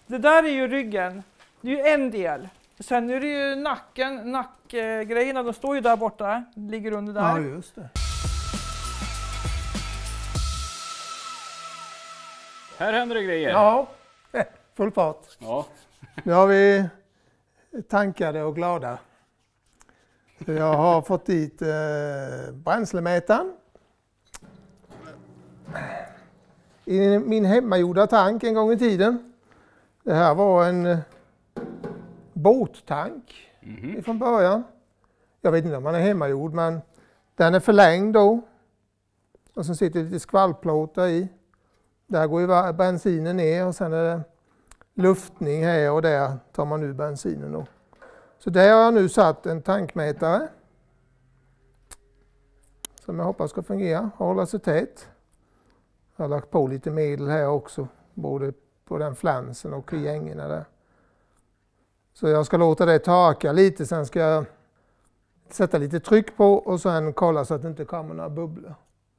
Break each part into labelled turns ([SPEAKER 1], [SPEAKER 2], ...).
[SPEAKER 1] Det där är ju ryggen. Det är ju en del. Sen är det ju nackgrejerna, de står ju där borta. Ligger under där.
[SPEAKER 2] Ja, just det.
[SPEAKER 3] Här händer det grejer.
[SPEAKER 2] Ja, full fart.
[SPEAKER 3] Ja.
[SPEAKER 2] Nu har vi tankade och glada. Så jag har fått dit bränslemätaren. I min hemmagjorda tank en gång i tiden. Det här var en båttank från början. Jag vet inte om man är hemmagjord, men den är förlängd då. Och så sitter lite skvallplåtar i. Där går ju bensinen ner och sen är det luftning här och där tar man ur bensinen då. Så där har jag nu satt en tankmätare. Som jag hoppas ska fungera och hålla sig tät. Jag har lagt på lite medel här också. Både på den flansen och i gängerna där. Så jag ska låta det torka lite, sen ska jag sätta lite tryck på och sen kolla så att det inte kommer några bubblor.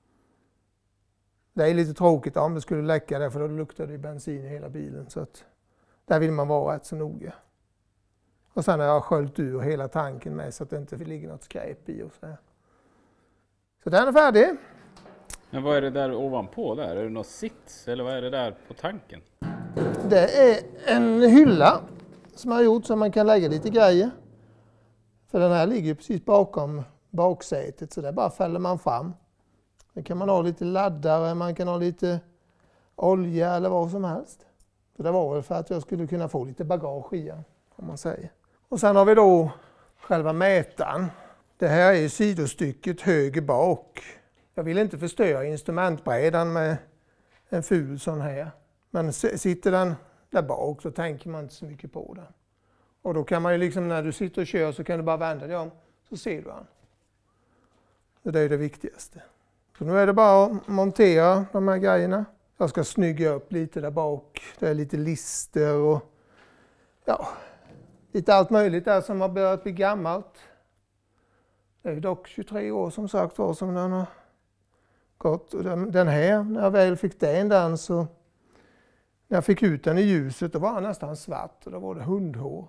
[SPEAKER 2] Det är lite tråkigt om det skulle läcka där, för då luktar det bensin i hela bilen. Så att där vill man vara rätt så noga. Och sen har jag sköljt ur hela tanken med så att det inte ligger något skräp i och så här. Så den är färdig.
[SPEAKER 3] Men vad är det där ovanpå där? Är det något sits eller vad är det där på tanken?
[SPEAKER 2] Det är en hylla som jag har gjort så man kan lägga lite grejer. För den här ligger precis bakom baksätet, så där bara fäller man fram. Då kan man ha lite laddare, man kan ha lite olja eller vad som helst. Så det var väl för att jag skulle kunna få lite bagage i den, om man säger. Och sen har vi då själva mätaren. Det här är sidostycket höger bak. Jag vill inte förstöra instrumentbrädan med en ful sån här. Men sitter den där bak så tänker man inte så mycket på den. Och då kan man ju liksom, när du sitter och kör så kan du bara vända dig om, så ser du den. Så det är det viktigaste. Så nu är det bara att montera de här grejerna. Jag ska snygga upp lite där bak. Det är lite lister och ja, lite allt möjligt där som har börjat bli gammalt. Det är dock 23 år som sagt var som den har gått. Och den här, när jag väl fick den så när jag fick ut den i ljuset då var den nästan svart och då var det hundhår.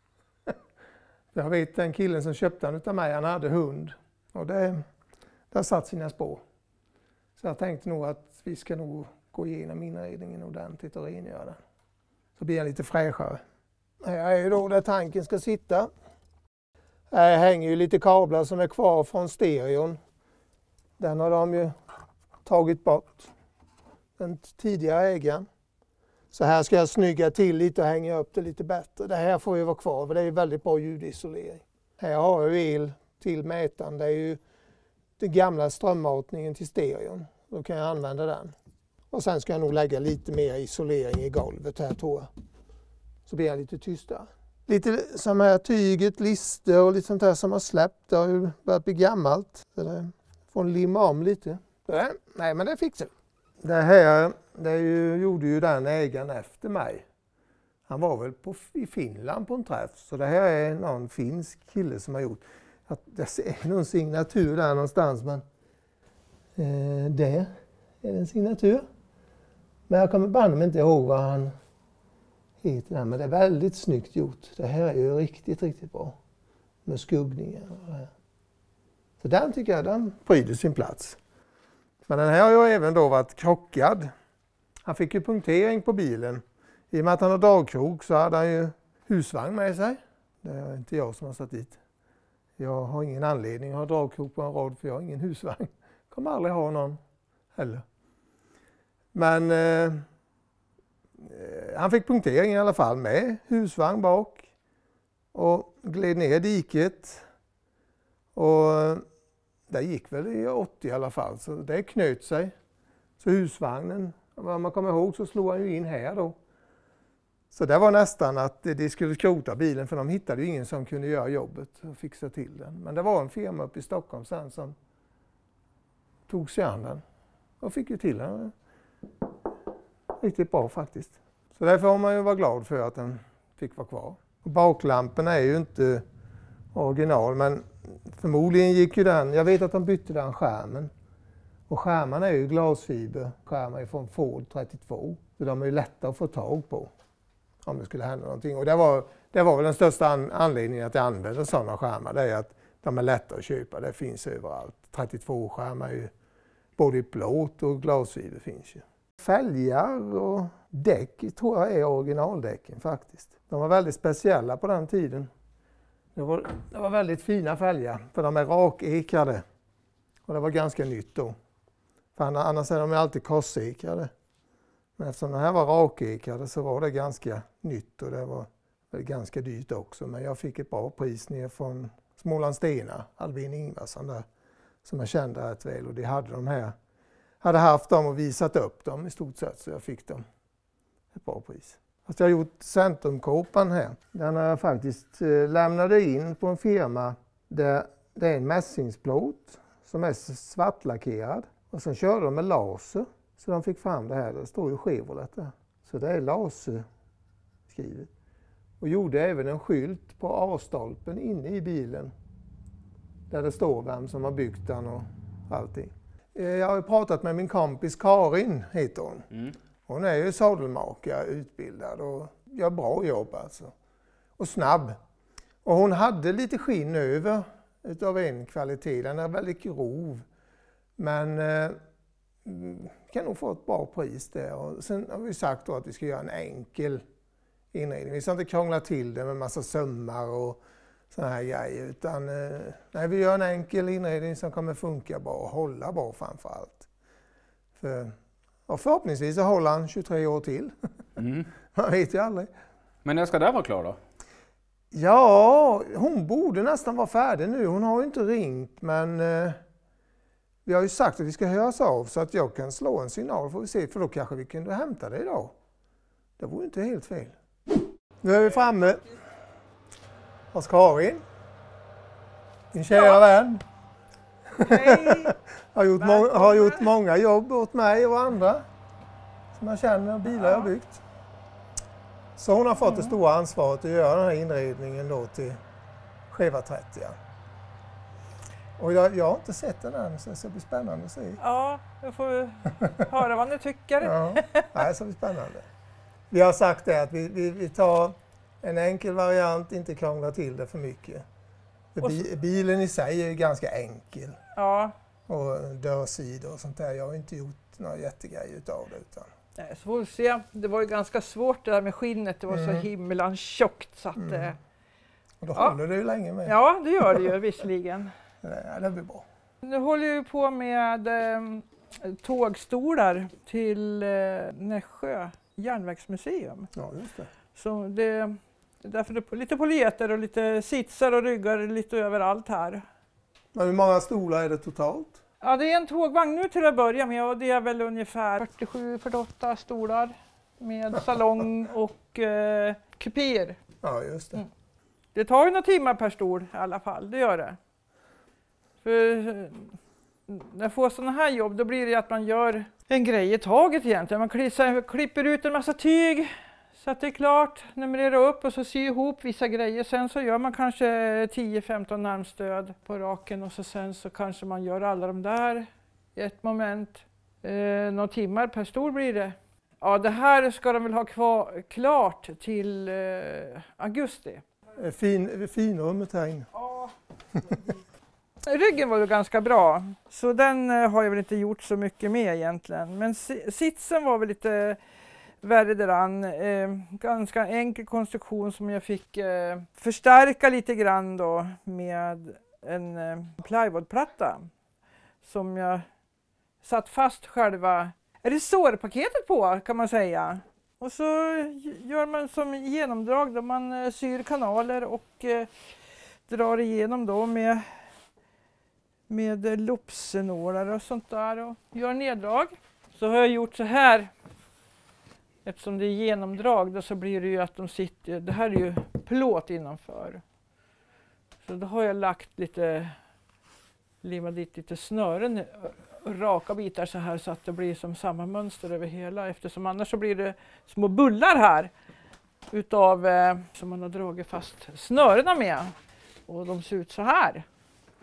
[SPEAKER 2] Jag vet den killen som köpte den utav mig, han hade hund. Och det har satt sina spår. Så jag tänkte nog att vi ska nog gå igenom inredningen ordentligt och rengöra den. Så blir den lite fräschare. Här är ju då där tanken ska sitta. Här hänger ju lite kablar som är kvar från stereon. Den har de ju tagit bort. Den tidigare ägaren. Så här ska jag snygga till lite och hänga upp det lite bättre. Det här får ju vara kvar för det är väldigt bra ljudisolering. Här har jag el till mätaren. Det är ju den gamla strömmatningen till stereon. Då kan jag använda den. Och sen ska jag nog lägga lite mer isolering i golvet här tror jag. Så blir jag lite tystare. Lite som här tyget, lister och lite sånt här som har släppt. Det har ju börjat bli gammalt. Så det får limma om lite. Nej men det fixar vi. Det här gjorde ju den ägaren efter mig. Han var väl i Finland på en träff. Så det här är någon finsk kille som har gjort. Det ser någon signatur där någonstans. Men där är det en signatur. Men jag kommer bara inte ihåg vad han heter. Men det är väldigt snyggt gjort. Det här är ju riktigt, riktigt bra. Med skuggningar och det här. Så den tycker jag den pryder sin plats. Men den här har ju även då varit krockad. Han fick ju punktering på bilen. I och med att han har dragkrok så hade han ju husvagn med sig. Det är inte jag som har satt dit. Jag har ingen anledning att ha dragkrok på en rad för jag har ingen husvagn. Kommer aldrig ha någon heller. Men han fick punktering i alla fall med husvagn bak. Och gled ner diket. Och det gick väl i 80 i alla fall, så det knöt sig. Så husvagnen, om man kommer ihåg så slog han ju in här då. Så det var nästan att de skulle skrota bilen för de hittade ju ingen som kunde göra jobbet och fixa till den. Men det var en firma uppe i Stockholm sen som tog sig an den och fick ju till den. Riktigt bra faktiskt. Så därför har man ju vara glad för att den fick vara kvar. Och baklamporna är ju inte original men förmodligen gick ju den, jag vet att de bytte den skärmen. Och skärmarna är ju glasfiber, skärmar är från Ford 32. Så de är ju lätta att få tag på. om det skulle hända någonting. Och det var väl den största anledningen att jag använder sådana skärmar. Det är att de är lätta att köpa. Det finns överallt. 32-skärmar är ju både i plåt och glasfiber finns ju. Fälgar och däck tror jag är originaldäcken faktiskt. De var väldigt speciella på den tiden. Det var väldigt fina fälgar för de är rakekade. Och det var ganska nytt då. För annars är de alltid korsekade. Men eftersom de här var rakekade så var det ganska nytt och det var ganska dyrt också. Men jag fick ett bra pris ner från Smålandstena, Albin Ingvarsson där, som jag kände rätt väl. Och de hade haft dem och visat upp dem i stort sett, så jag fick dem ett bra pris. Fast jag har gjort centrumkåpan här. Den har jag faktiskt lämnade in på en firma där det är en mässingsplåt som är svartlackerad. Och sen körde de med laser så de fick fram det här. Det står ju Chevrolet där. Så det är laserskrivet. Och gjorde även en skylt på A-stolpen inne i bilen. Där det står vem som har byggt den och allting. Jag har pratat med min kompis Karin, heter hon. Mm. Hon är ju sadelmakare, utbildad och gör bra jobb alltså. Och snabb. Och hon hade lite skinn över utav en kvalitet. Den är väldigt grov. Men kan nog få ett bra pris där. Och sen har vi sagt då att vi ska göra en enkel inredning. Vi ska inte krångla till det med massa sömmar och såna här grejer. Utan nej, vi gör en enkel inredning som kommer funka bra och hålla bra framför allt. Och förhoppningsvis så håller han 23 år till. Mm. Man vet ju aldrig.
[SPEAKER 3] Men när ska det vara klar då?
[SPEAKER 2] Ja, hon borde nästan vara färdig nu. Hon har ju inte ringt, men vi har ju sagt att vi ska höras av så att jag kan slå en signal, får vi se, för då kanske vi kunde hämta det idag. Det vore inte helt fel. Nu är vi framme hos Karin, min kära vän.
[SPEAKER 1] Hej!
[SPEAKER 2] har gjort många jobb åt mig och andra som jag känner och bilar jag har byggt. Så hon har fått det stora ansvaret att göra den här inredningen då till Cheva 30. Och jag har inte sett den än, så det ska bli spännande att se.
[SPEAKER 1] Ja, då får vi höra vad ni tycker.
[SPEAKER 2] Ja, det ska bli spännande. Vi har sagt det att vi tar en enkel variant, inte krångla till det för mycket. För bilen i sig är ju ganska enkel.
[SPEAKER 1] Ja.
[SPEAKER 2] Och dörrsidor och sånt där. Jag har inte gjort några jättegrejer utav det. Utan.
[SPEAKER 1] Nej, så får vi se. Det var ju ganska svårt det där med skinnet. Det var så himmelans tjockt så att...
[SPEAKER 2] Och då håller det ju länge med.
[SPEAKER 1] Ja, det gör det ju visserligen.
[SPEAKER 2] Det blir bra.
[SPEAKER 1] Nu håller jag på med tågstolar till Nässjö järnvägsmuseum.
[SPEAKER 2] Ja, just det.
[SPEAKER 1] Så därför det är lite polyetter och lite sitsar och ryggar lite överallt här.
[SPEAKER 2] Men hur många stolar är det totalt?
[SPEAKER 1] Ja, det är en tågvagn nu till att börja med och det är väl ungefär 47-48 stolar med salong och kupéer.
[SPEAKER 2] Ja, just det.
[SPEAKER 1] Det tar ju några timmar per stol i alla fall, det gör det. För när jag får sådana här jobb då blir det att man gör en grej i taget egentligen. Man klipper ut en massa tyg så att det är klart, numrerar upp och så syr ihop vissa grejer. Sen så gör man kanske 10-15 närmstöd på raken och sen så kanske man gör alla de där i ett moment. Några timmar per stol blir det. Ja, det här ska de väl ha klart till augusti.
[SPEAKER 2] Finrummet här inne.
[SPEAKER 1] Ja. Ryggen var ju ganska bra, så den har jag väl inte gjort så mycket med egentligen. Men sitsen var väl lite värre däran. Ganska enkel konstruktion som jag fick förstärka lite grann då med en plywoodplatta som jag satt fast själva resårpaketet på kan man säga. Och så gör man som genomdrag då man syr kanaler och drar igenom då med loopsnålar och sånt där och gör neddrag. Så har jag gjort så här. Eftersom det är genomdrag då så blir det ju att de sitter, det här är ju plåt innanför. Så då har jag lagt limat dit lite snören, raka bitar så här så att det blir som samma mönster över hela. Eftersom annars så blir det små bullar här utav som man har dragit fast snörena med. Och de ser ut så här.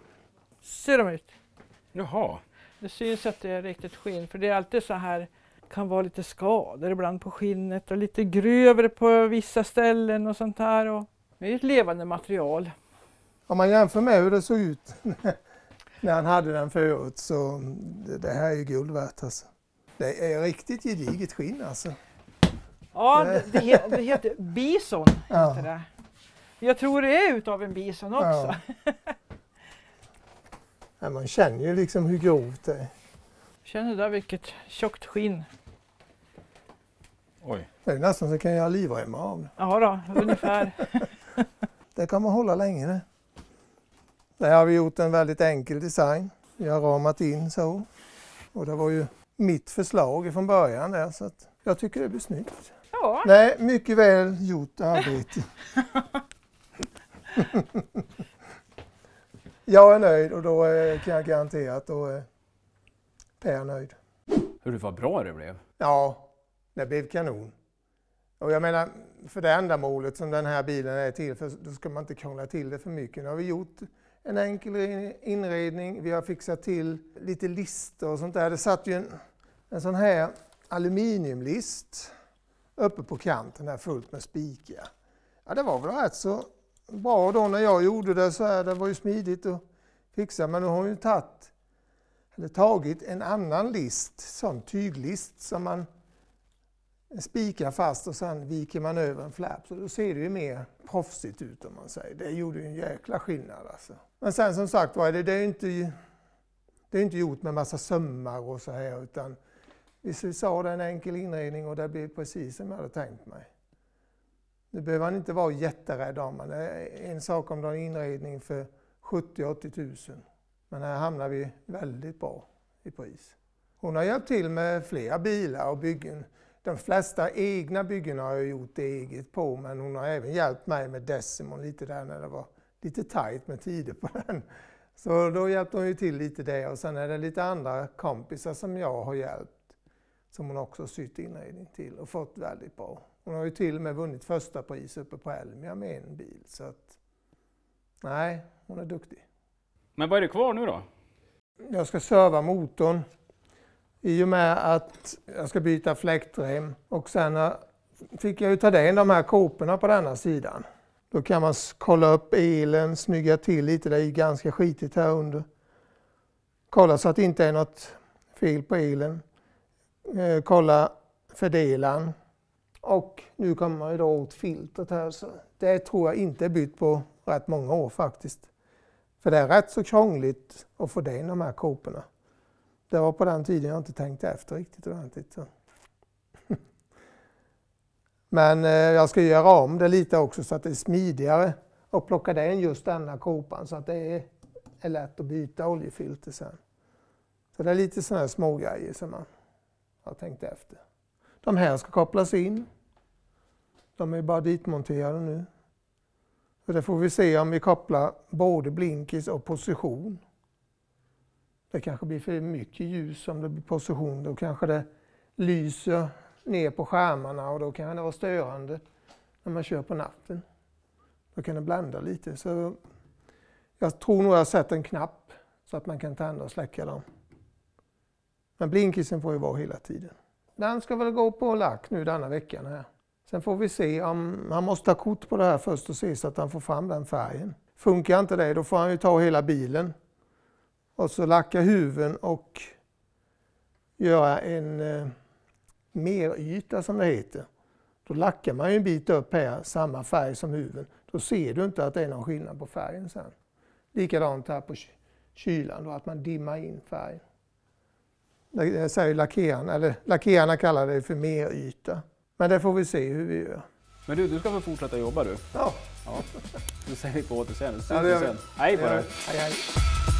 [SPEAKER 1] Ser de ut?
[SPEAKER 3] Jaha.
[SPEAKER 1] Det syns att det är riktigt skinn för det är alltid så här kan vara lite skador ibland på skinnet och lite grövre på vissa ställen och sånt här. Och det är ett levande material.
[SPEAKER 2] Om man jämför med hur det såg ut när han hade den förut, så det här är ju guld värt alltså. Det är riktigt gediget skinn alltså.
[SPEAKER 1] Ja, det heter bison.
[SPEAKER 2] Ja.
[SPEAKER 1] Heter det. Jag tror det är utav en bison också.
[SPEAKER 2] Ja. Ja, man känner ju liksom hur grovt det är.
[SPEAKER 1] Känner du där vilket tjockt skinn?
[SPEAKER 3] Oj.
[SPEAKER 2] Det är nästan så kan jag göra livremmar av det.
[SPEAKER 1] Ja då, ungefär.
[SPEAKER 2] Det kan man hålla länge det. Där har vi gjort en väldigt enkel design. Vi har ramat in så. Och det var ju mitt förslag från början där, så att jag tycker det blir snyggt.
[SPEAKER 1] Ja.
[SPEAKER 2] Nej, mycket väl gjort arbete. Jag är nöjd och då kan jag garantera att då är Per nöjd.
[SPEAKER 3] Hur vad bra det blev.
[SPEAKER 2] Ja, det blev kanon. Och jag menar, för det ändamålet som den här bilen är till, för då ska man inte krångla till det för mycket. Nu har vi gjort en enkel inredning, vi har fixat till lite lister och sånt där. Det satt ju en sån här aluminiumlist uppe på kanten här fullt med spikar. Ja, det var väl rätt så bra då när jag gjorde det så här. Det var ju smidigt att fixa, men nu har hon ju tagit en annan list, sån tyglist som man spikar fast och sen viker man över en flapp. Så då ser det ju mer proffsigt ut om man säger. Det gjorde ju en jäkla skillnad alltså. Men sen som sagt var det är inte gjort med massa sömmar och så här, utan vi sa det en enkel inredning och det blev precis som jag hade tänkt mig. Nu behöver man inte vara jätterädd om man. Det är en sak om du har en inredning för 70-80 000. Men här hamnar vi väldigt bra i pris. Hon har hjälpt till med flera bilar och byggen. De flesta egna byggen har jag gjort eget på, men hon har även hjälpt mig med Decimon lite där när det var lite tajt med tider på den. Så då hjälpte hon ju till lite där, och sen är det lite andra kompisar som jag har hjälpt som hon också sytt inredning till och fått väldigt bra. Hon har ju till och med vunnit första pris uppe på Elmia med en bil, så att nej, hon är duktig.
[SPEAKER 3] Men vad är det kvar nu då?
[SPEAKER 2] Jag ska serva motorn i och med att jag ska byta fläktrem, och sen fick jag ju ta in de här kåporna på denna sidan. Då kan man kolla upp elen, snygga till lite, det är ganska skitigt här under. Kolla så att det inte är något fel på elen. Kolla fördelaren. Och nu kommer man ju då åt filtret här, så det tror jag inte är bytt på rätt många år faktiskt. För det är rätt så krångligt att få in de här kåporna. Det var på den tiden jag inte tänkte efter riktigt ordentligt. Men jag ska göra om det lite också så att det är smidigare och plocka in just denna kåpan så att det är lätt att byta oljefilter sen. Så det är lite sådana här små grejer som man har tänkt efter. De här ska kopplas in. De är bara ditmonterade nu. Så det får vi se om vi kopplar både blinkers och position. Det kanske blir för mycket ljus om det blir position. Då kanske det lyser ner på skärmarna och då kan det vara störande när man kör på natten. Då kan det blända lite. Så jag tror nog jag har sett en knapp så att man kan tända och släcka dem. Men blinkersen får ju vara hela tiden. Den ska väl gå på lack nu denna veckan här. Sen får vi se om han måste ha kort på det här först och se så att han får fram den färgen. Funkar inte det, då får han ju ta hela bilen och så lacka huven och göra en meryta som det heter. Då lackar man ju en bit upp här, samma färg som huven. Då ser du inte att det är någon skillnad på färgen sen. Likadant här på kylan då, att man dimmar in färgen. Det säger lackerarna, eller lackerarna kallar det för meryta. Men det får vi se hur vi gör.
[SPEAKER 3] Men du ska väl fortsätta jobba du?
[SPEAKER 2] Ja.
[SPEAKER 3] Ja. Då säger vi på återseende.
[SPEAKER 2] Ja, det gör vi.
[SPEAKER 3] Hej på dig.
[SPEAKER 2] Hej hej.